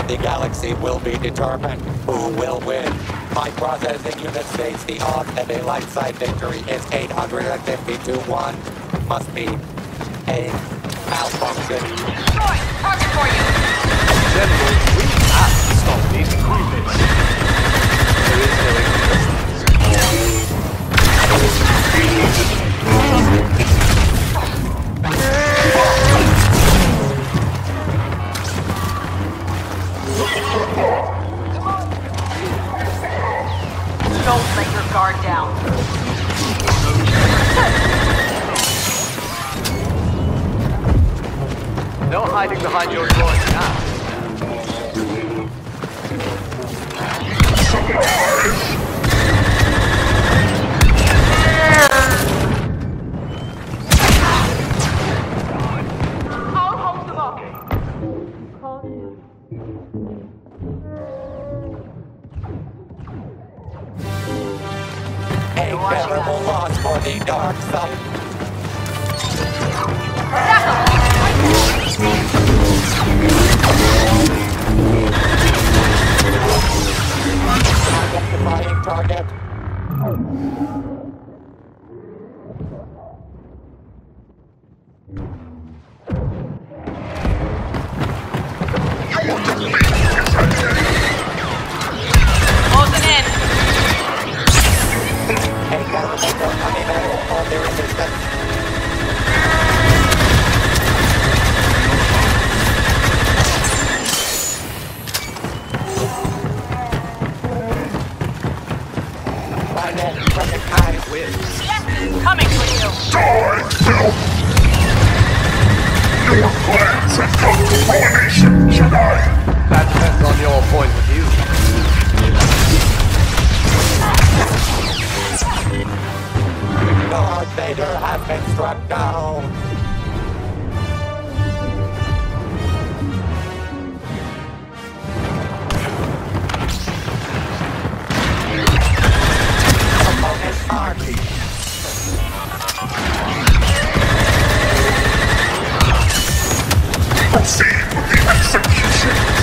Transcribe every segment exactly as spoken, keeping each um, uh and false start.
of the galaxy will be determined. Who will win? My processing unit states the odds of a light side victory is eight hundred fifty to one. Must be a malfunction. Troy, target for you! General, we have to stop these creepers. There is no existence. Don't let your guard down. No hiding behind your droids now. I'll hold them up. A terrible loss for the dark side. Identifying target. Closing in. A governmental unable on their resistance. Yes, coming for you. Your plans have come to fruition, Jedi! That depends on your point of view. Darth Vader has been struck down. Opponent's army. Proceed with the execution!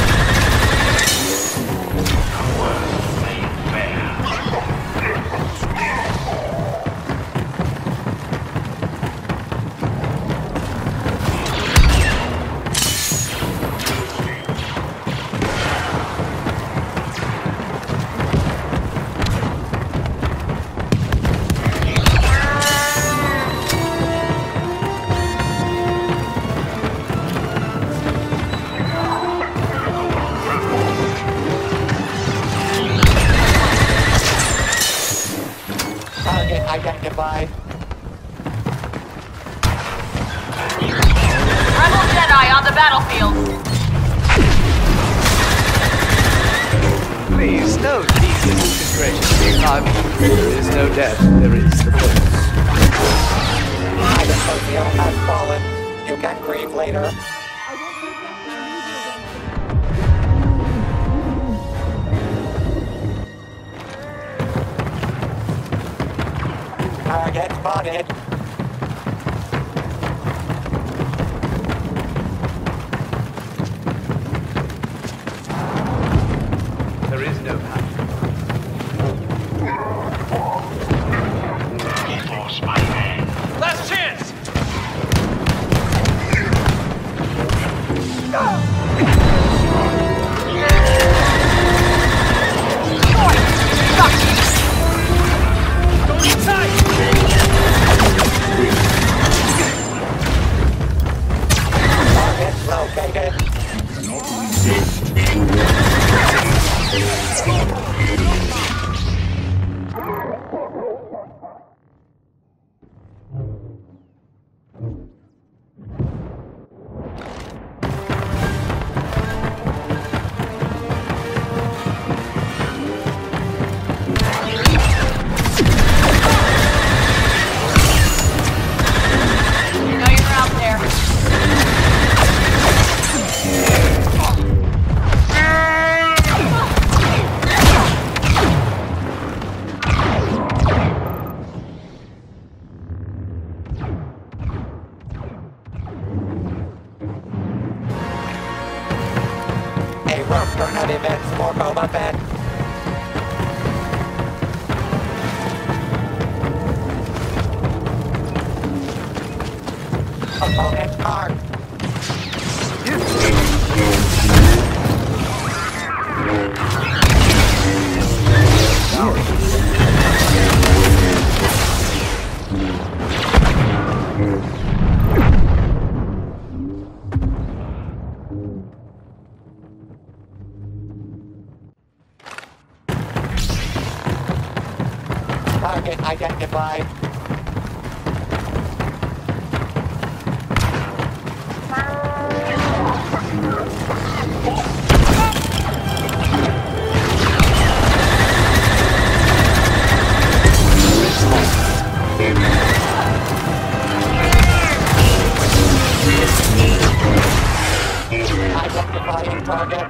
Target identified. Rebel Jedi on the battlefield. Please, no disintegration. I'm, there is no death, there is the force. Either Socio has fallen. You can grieve later. Target spotted. There is no path. Force my hand. Last chance! Target located. You know you're out there. Turn events for Boba Fett. Opponent marked. Target identified. Identifying target.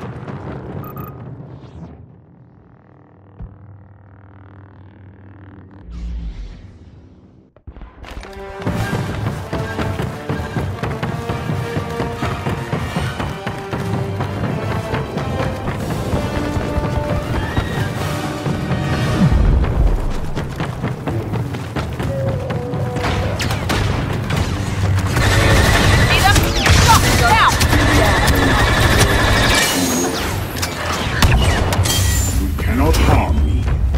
Cannot harm me.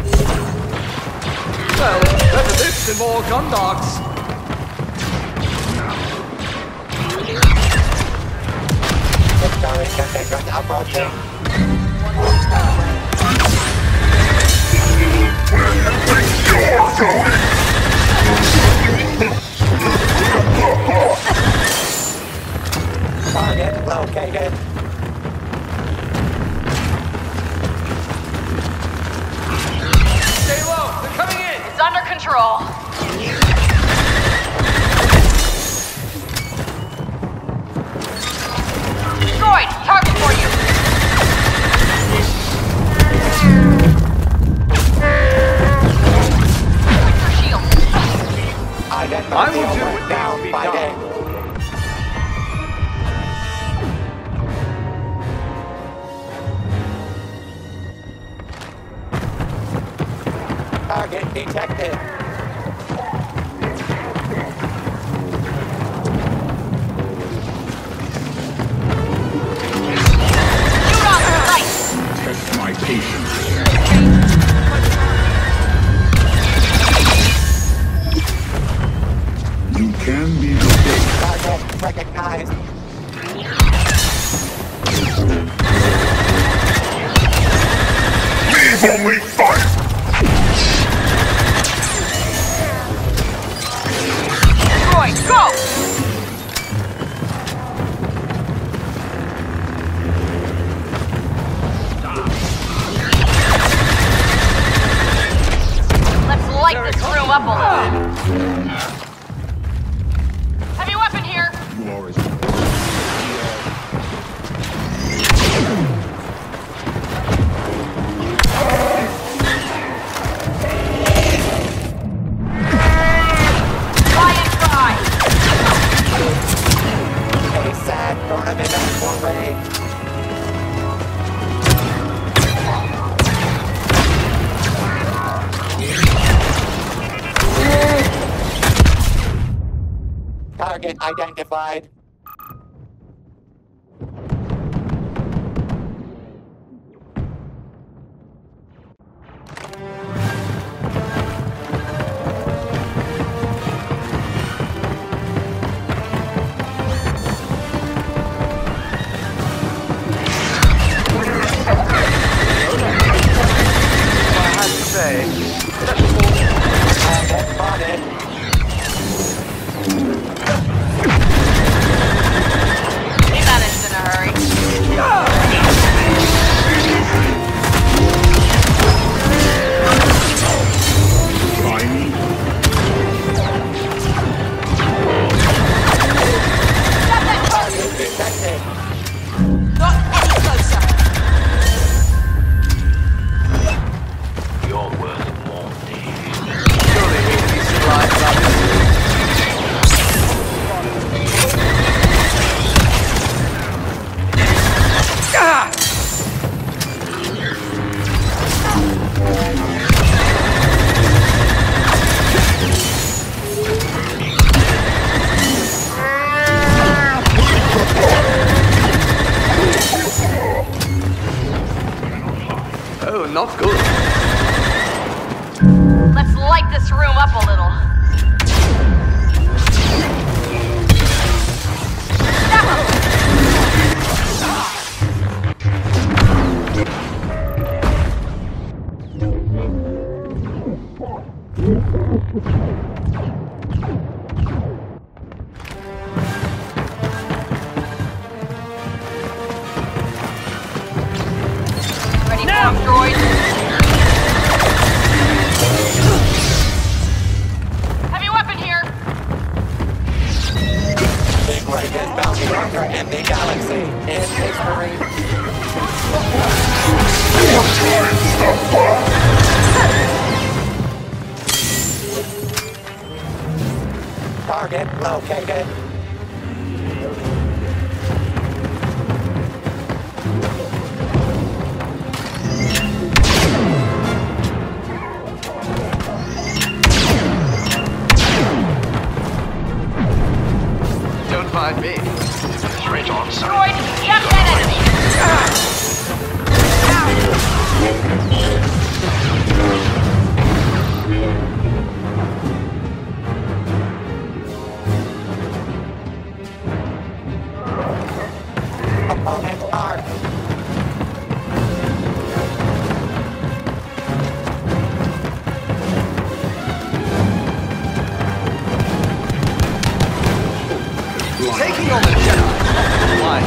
Well, better this than more gun dogs. Victory condition approaching. Where you think you're going? Target located. Stay low, they're coming in! It's under control. Droid, target for you. Your shield. Identify I will do the what needs down to be by done. day. Target detected. Shoot on sight. Test my patience. You can be replaced. Target recognized. Leave only five. Droid, go! Let's light this room up a little. Heavy weapon here. You are as Fly and fly. A sad tournament for raid. Target identified. I had to say, Target spotted. Oh, not good. Let's light this room up a little. Ready for him, droid? Heavy weapon here. The greatest bounty hunter in the galaxy is history. Your time's up. Target located. Don't mind me. Threat on site. Droid, get that enemy. Opponent armed. Taking on the Jedi. Why?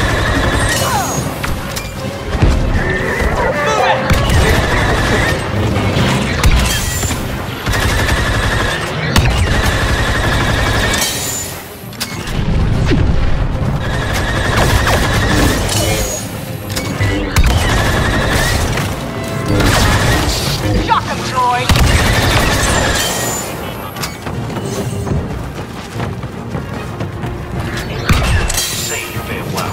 Shock him, droid. Say farewell.